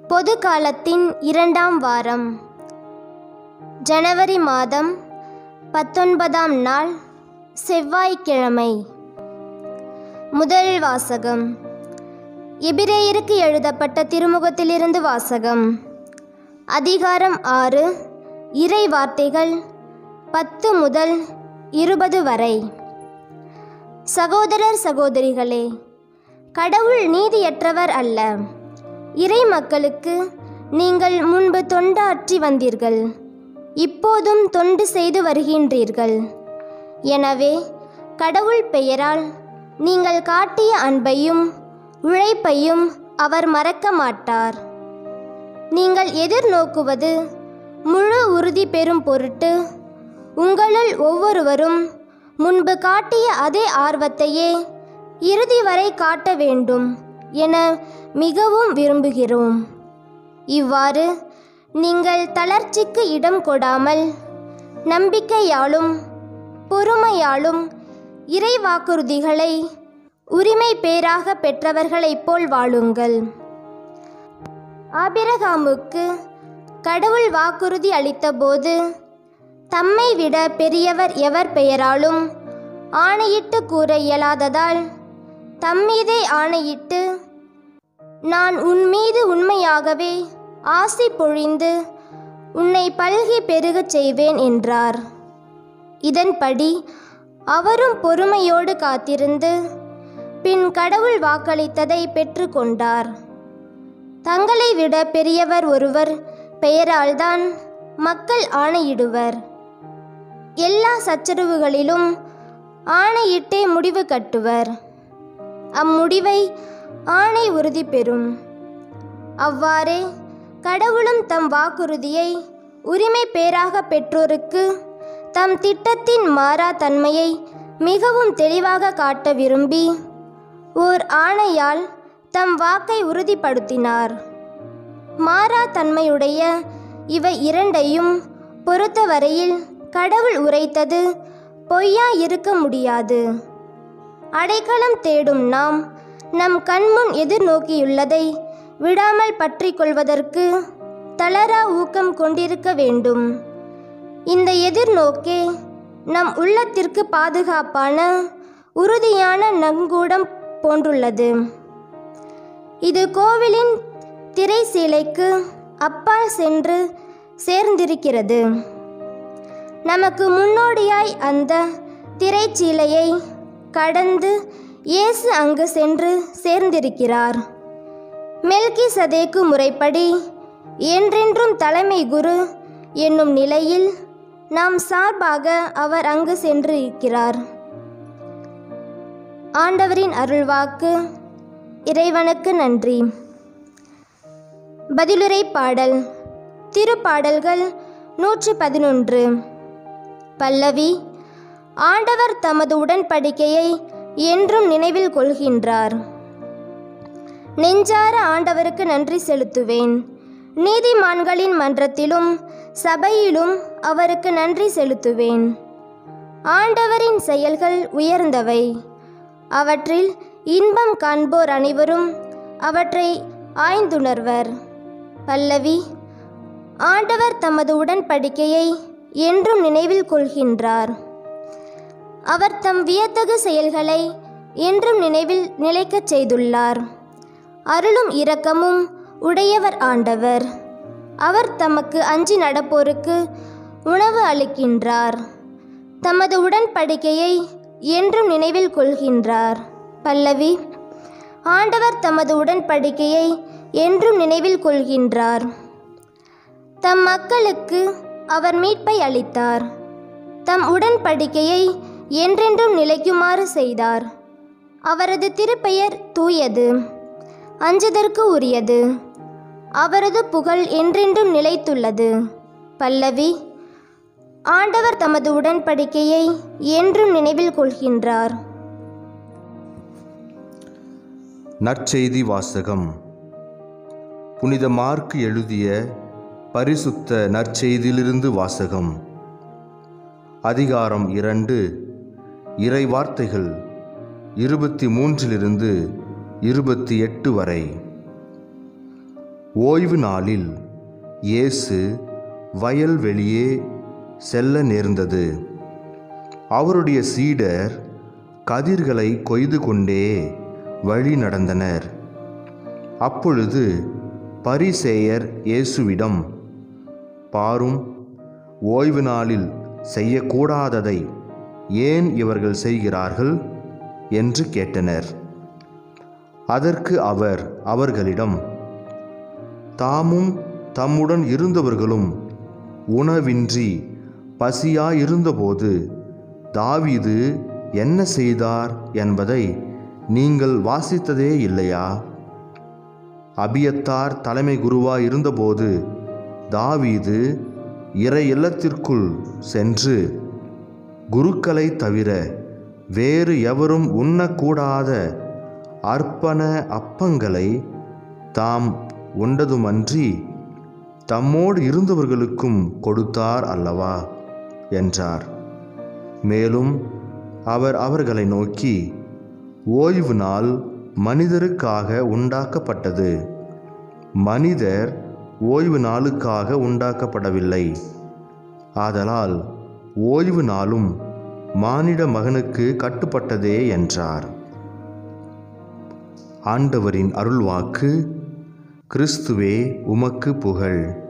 பொது காலத்தின் 2ஆம் வாரம், ஜனவரி மாதம் 19ஆம் நாள், செவ்வாய்க்கிழமை. முதல் வாசகம். எபிரேயருக்கு எழுதப்பட்ட திருமுகத்திலிருந்து வாசகம். அதிகாரம் 6, இறை வார்த்தைகள் 10 முதல் 20 வரை. சகோதரர் சகோதரிகளே, கடவுள் நீதியற்றவர் அல்ல. இறை மக்களுக்கு நீங்கள் முன்பு தொண்டாற்றி வந்தீர்கள், இப்போதும் தொண்டு செய்து வருகின்றீர்கள். எனவே கடவுள் பெயரால் நீங்கள் காட்டிய அன்பையும் உழைப்பையும் அவர் மறக்க மாட்டார். நீங்கள் எதிர்நோக்குவது முழு உறுதி பெறும் பொருட்டு உங்களுள் ஒவ்வொருவரும் முன்பு காட்டிய அதே ஆர்வத்தையே இறுதி வரை காட்ட வேண்டும் என மிகவும் விரும்புகிறோம். இவ்வாறு நீங்கள் தளர்ச்சிக்கு இடம் கொடாமல் நம்பிக்கையாலும் பொறுமையாலும் இறை வாக்குறுதிகளை உரிமை பேராக பெற்றவர்களைப் போல் வாழுங்கள். ஆபிரகாமுக்கு கடவுள் வாக்குறுதி அளித்தபோது தம்மை விட பெரியவர் எவர் பெயராலும் ஆணையிட்டு கூற இயலாததால் தம்மீதே ஆணையிட்டு, நான் உன் மீது உண்மையாகவே ஆசி பொழிந்து உன்னை பல்கி பெருகச் செய்வேன் என்றார். இதன்படி அவரும் பொறுமையோடு காத்திருந்து பின் கடவுள் வாக்களித்ததை பெற்றுக்கொண்டார். தங்களை விட பெரியவர் ஒருவர் பெயரால்தான் மக்கள் ஆணையிடுவர். எல்லா சச்சரவுகளிலும் ஆணையிட்டே முடிவு கட்டுவர். அம்முடிவை ஆணை உறுதி பெறும். அவ்வாறே கடவுளும் தம் வாக்குறுதியை உரிமை பேராக பெற்றோருக்கு தம் திட்டத்தின் மாறா தன்மையை மிகவும் தெளிவாக காட்ட விரும்பி ஓர் ஆணையால் தம் வாக்கை உறுதிப்படுத்தினார். மாறா தன்மையுடைய இவை இரண்டையும் பொறுத்தவரையில் கடவுள் உரைத்தது பொய்யா இருக்க முடியாது. அடைக்கலம் தேடும் நாம் நம் கண்முன் எதிர்நோக்கியுள்ளதை விடாமல் பற்றி கொள்வதற்கு தளரா ஊக்கம் கொண்டிருக்க வேண்டும். இந்த எதிர்நோக்கே நம் உள்ளத்திற்கு பாதுகாப்பான உறுதியான நங்கூடம் போன்றுள்ளது. இது கோவிலின் திரை சீலைக்கு அப்பால் சென்று சேர்ந்திருக்கிறது. நமக்கு முன்னோடியாய் அந்த திரைச்சீலையை கடந்து இயேசு அங்கு சென்று சேர்ந்திருக்கிறார். மெல்கிசதேக்கு முறைப்படி என்றென்றும் தலைமை குரு என்னும் நிலையில் நாம் சார்பாக அவர் அங்கு சென்றிருக்கிறார். ஆண்டவரின் அருள்வாக்கு. இறைவனுக்கு நன்றி. பதிலுரை பாடல். திருப்பாடல்கள் 111. பல்லவி. ஆண்டவர் தமது உடன்படிக்கையை என்றும் நினைவில் கொள்கின்றார். நெஞ்சார ஆண்டவருக்கு நன்றி செலுத்துவேன். நீதிமான்களின் மன்றத்திலும் சபையிலும் அவருக்கு நன்றி செலுத்துவேன். ஆண்டவரின் செயல்கள் உயர்ந்தவை, அவற்றில் இன்பம் காண்போர் அனைவரும் அவற்றை ஆய்ந்துணர்வர். பல்லவி. ஆண்டவர் தமது உடன்படிக்கையை என்றும் நினைவில் கொள்கின்றார். அவர் தம் வியத்தகு செயல்களை என்றும் நினைவில் நிலைக்கச் செய்துள்ளார். அருளும் இரக்கமும் உடையவர் ஆண்டவர். அவர் தமக்கு அஞ்சி நடப்போருக்கு உணவு அளிக்கின்றார். தமது உடன்படிக்கையை என்றும் நினைவில் கொள்கின்றார். பல்லவி. ஆண்டவர் தமது உடன்படிக்கையை என்றும் நினைவில் கொள்கின்றார். தம் மக்களுக்கு அவர் மீட்பை அளித்தார். தம் உடன்படிக்கையை என்றென்றும் நிலைக்குமாறு செய்தார். அவரது திருப்பெயர் தூயது, அஞ்சுதற்கு உரியது. அவரது புகழ் என்றென்றும் நிலைத்துள்ளது. பல்லவி. ஆண்டவர் தமது உடன்படிக்கையை என்றும் நினைவில் கொள்கின்றார். நற்செய்தி வாசகம். புனித மார்க்கு எழுதிய பரிசுத்த நற்செய்தியிலிருந்து வாசகம். அதிகாரம் 2, இறை வார்த்தைகள் 23 28 வரை. ஓய்வு நாளில் இயேசு வயல்வெளியே செல்ல நேர்ந்தது. அவருடைய சீடர் கதிர்களை கொய்து கொண்டே வழி நடந்தனர். அப்பொழுது பரிசேயர் இயேசுவிடம், பாரும், ஓய்வு நாளில் செய்யக்கூடாததை ஏன் இவர்கள் செய்கிறார்கள் என்று கேட்டனர். அதற்கு அவர் அவர்களிடம், தாமும் தம்முடன் இருந்தவர்களும் உணவின்றி பசியாயிருந்தபோது தாவீது என்ன செய்தார் என்பதை நீங்கள் வாசித்ததே இல்லையா? அபியத்தார் தலைமை குருவாய் இருந்தபோது தாவீது இறை இல்லத்திற்குள் சென்று குருக்களை தவிர வேறு எவரும் உண்ணக்கூடாத அர்ப்பண அப்பங்களை தாம் உண்டதுமன்றி தம்மோடு இருந்தவர்களுக்கும் கொடுத்தார் அல்லவா என்றார். மேலும் அவர் அவர்களை நோக்கி, ஓய்வு நாள் மனிதருக்காக உண்டாக்கப்பட்டது, மனிதர் ஓய்வு நாளுக்காக உண்டாக்கப்படவில்லை. ஆதலால் ஓய்வு நாளும் மானிட மகனுக்கு கட்டுப்பட்டதே என்றார். ஆண்டவரின் அருள்வாக்கு. கிறிஸ்துவே உமக்கு புகழ்.